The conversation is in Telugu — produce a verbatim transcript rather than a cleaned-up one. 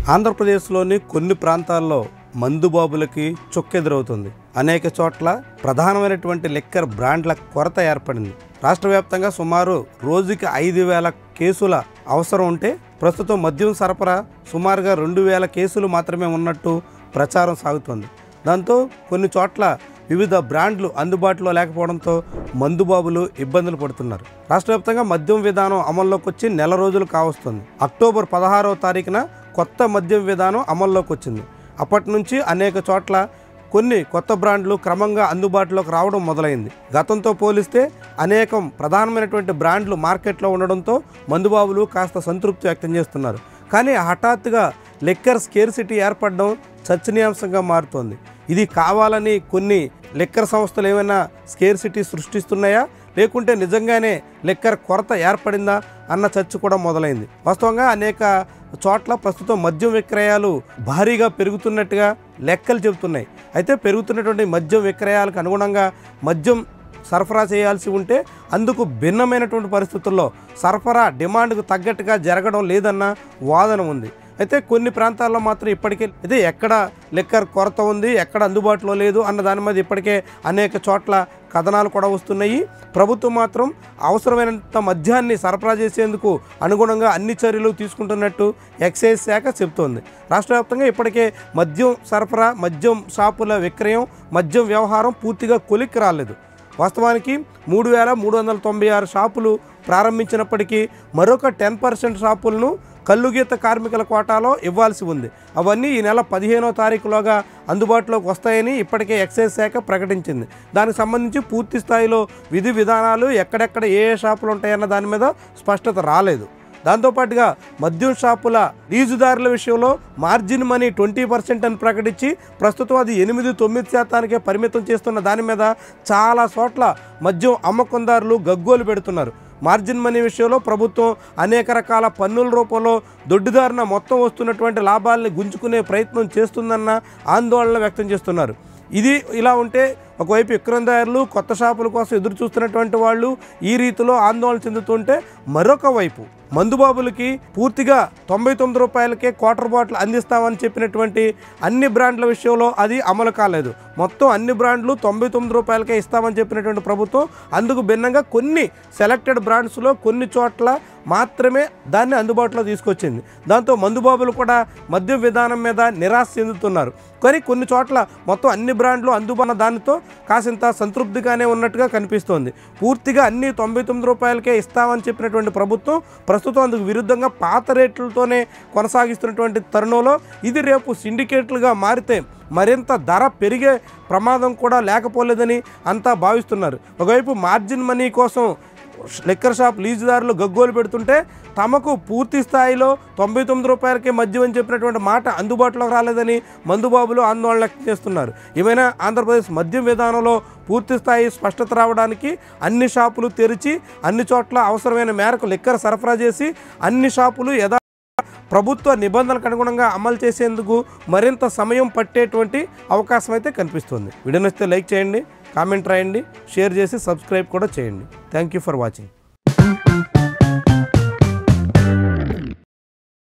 ఆంధ్రప్రదేశ్లోని కొన్ని ప్రాంతాల్లో మందుబాబులకి చుక్కెదురవుతుంది. అనేక చోట్ల ప్రధానమైనటువంటి లిక్కర్ బ్రాండ్ల కొరత ఏర్పడింది. రాష్ట్ర వ్యాప్తంగా సుమారు రోజుకి ఐదు వేల కేసుల అవసరం ఉంటే ప్రస్తుతం మద్యం సరఫరా సుమారుగా రెండు వేల కేసులు మాత్రమే ఉన్నట్టు ప్రచారం సాగుతోంది. దాంతో కొన్ని చోట్ల వివిధ బ్రాండ్లు అందుబాటులో లేకపోవడంతో మందుబాబులు ఇబ్బందులు పడుతున్నారు. రాష్ట్ర వ్యాప్తంగా మద్యం విధానం అమల్లోకి వచ్చి నెల రోజులు కావస్తుంది. అక్టోబర్ పదహారవ తారీఖున కొత్త మద్యం విధానం అమల్లోకి వచ్చింది. అప్పటి నుంచి అనేక చోట్ల కొన్ని కొత్త బ్రాండ్లు క్రమంగా అందుబాటులోకి రావడం మొదలైంది. గతంతో పోలిస్తే అనేకం ప్రధానమైనటువంటి బ్రాండ్లు మార్కెట్లో ఉండడంతో మందుబాబులు కాస్త సంతృప్తి వ్యక్తం చేస్తున్నారు. కానీ హఠాత్తుగా లిక్కర్ స్కేర్సిటీ ఏర్పడడం చర్చనీయాంశంగా మారుతోంది. ఇది కావాలని కొన్ని లిక్కర్ సంస్థలు ఏమైనా స్కేర్సిటీ సృష్టిస్తున్నాయా, లేకుంటే నిజంగానే లిక్కర్ కొరత ఏర్పడిందా అన్న చర్చ కూడా మొదలైంది. వాస్తవంగా అనేక చోట్ల ప్రస్తుతం మద్యం విక్రయాలు భారీగా పెరుగుతున్నట్టుగా లెక్కలు చెబుతున్నాయి. అయితే పెరుగుతున్నటువంటి మద్యం విక్రయాలకు అనుగుణంగా మద్యం సరఫరా చేయాల్సి ఉంటే అందుకు భిన్నమైనటువంటి పరిస్థితుల్లో సరఫరా డిమాండ్కు తగ్గట్టుగా జరగడం లేదన్న వాదన ఉంది. అయితే కొన్ని ప్రాంతాల్లో మాత్రం ఇప్పటికే అయితే ఎక్కడ లిక్కర్ కొరత ఉంది, ఎక్కడ అందుబాటులో లేదు అన్న దాని మీద ఇప్పటికే అనేక చోట్ల కథనాలు కూడా వస్తున్నాయి. ప్రభుత్వం మాత్రం అవసరమైనంత మద్యాన్ని సరఫరా చేసేందుకు అనుగుణంగా అన్ని చర్యలు తీసుకుంటున్నట్టు ఎక్సైజ్ శాఖ చెబుతోంది. రాష్ట్ర వ్యాప్తంగా ఇప్పటికే మద్యం సరఫరా, మద్యం షాపుల విక్రయం, మద్యం వ్యవహారం పూర్తిగా కొలిక్కి రాలేదు. వాస్తవానికి మూడు వేల మూడు వందల తొంభై ఆరు షాపులు ప్రారంభించినప్పటికీ మరొక టెన్ పర్సెంట్ షాపులను కల్లుగీత కార్మికుల కోటాలో ఇవ్వాల్సి ఉంది. అవన్నీ ఈ నెల పదిహేనో తారీఖులోగా అందుబాటులోకి వస్తాయని ఇప్పటికే ఎక్సైజ్ శాఖ ప్రకటించింది. దానికి సంబంధించి పూర్తి స్థాయిలో విధి విధానాలు ఎక్కడెక్కడ ఏ ఏ షాపులు ఉంటాయన్న దాని మీద స్పష్టత రాలేదు. దాంతోపాటుగా మద్యం షాపుల లీజుదారుల విషయంలో మార్జిన్ మనీ ట్వంటీ పర్సెంట్ అని ప్రకటించి ప్రస్తుతం అది ఎనిమిది తొమ్మిది శాతానికే పరిమితం చేస్తున్న దాని మీద చాలా చోట్ల మద్యం అమ్మకందారులు గగ్గోలు పెడుతున్నారు. మార్జిన్ మనీ విషయంలో ప్రభుత్వం అనేక రకాల పన్నుల రూపంలో దొడ్డిదారిన మొత్తం వస్తున్నటువంటి లాభాలని గుంజుకునే ప్రయత్నం చేస్తుందన్న ఆందోళన వ్యక్తం చేస్తున్నారు. ఇది ఇలా ఉంటే ఒకవైపు విక్రయదారులు కొత్త షాపుల కోసం ఎదురు చూస్తున్నటువంటి వాళ్ళు ఈ రీతిలో ఆందోళన చెందుతుంటే, మరొక వైపు మందుబాబులకి పూర్తిగా తొంభై తొమ్మిది రూపాయలకే క్వార్టర్ బాటిల్ అందిస్తామని చెప్పినటువంటి అన్ని బ్రాండ్ల విషయంలో అది అమలు కాలేదు. మొత్తం అన్ని బ్రాండ్లు తొంభై తొమ్మిది రూపాయలకే ఇస్తామని చెప్పినటువంటి ప్రభుత్వం అందుకు భిన్నంగా కొన్ని సెలెక్టెడ్ బ్రాండ్స్లో కొన్ని చోట్ల మాత్రమే దాన్ని అందుబాటులో తీసుకొచ్చింది. దాంతో మందుబాబులు కూడా మద్యం విధానం మీద నిరాశ చెందుతున్నారు. కానీ కొన్ని చోట్ల మొత్తం అన్ని బ్రాండ్లు అందుబాటున దానితో కాసింత సంతృప్తిగానే ఉన్నట్టుగా కనిపిస్తోంది. పూర్తిగా అన్ని తొంభై తొమ్మిది రూపాయలకే ఇస్తామని చెప్పినటువంటి ప్రభుత్వం ప్రస్తుతం అందుకు విరుద్ధంగా పాత రేట్లతోనే కొనసాగిస్తున్నటువంటి తరుణంలో ఇది రేపు సిండికేట్లుగా మారితే మరింత ధర పెరిగే ప్రమాదం కూడా లేకపోలేదని అంతా భావిస్తున్నారు. ఒకవైపు మార్జిన్ మనీ కోసం లిక్కర్ షాప్ లీజుదారులు గగ్గోలు పెడుతుంటే తమకు పూర్తి స్థాయిలో తొంభై తొమ్మిది రూపాయలకే మద్యం అని చెప్పినటువంటి మాట అందుబాటులోకి రాలేదని మందుబాబులు ఆందోళన వ్యక్తం చేస్తున్నారు. ఏమైనా ఆంధ్రప్రదేశ్ మద్యం విధానంలో పూర్తి స్థాయి స్పష్టత రావడానికి అన్ని షాపులు తెరిచి అన్ని చోట్ల అవసరమైన మేరకు లిక్కర్ సరఫరా చేసి అన్ని షాపులు యథా ప్రభుత్వ నిబంధనలకు అనుగుణంగా అమలు చేసేందుకు మరింత సమయం పట్టేటువంటి అవకాశం అయితే కనిపిస్తుంది. వీడియో నచ్చితే లైక్ చేయండి, కామెంట్ రాయండి, షేర్ చేసి సబ్స్క్రైబ్ కూడా చేయండి. Thank you for watching.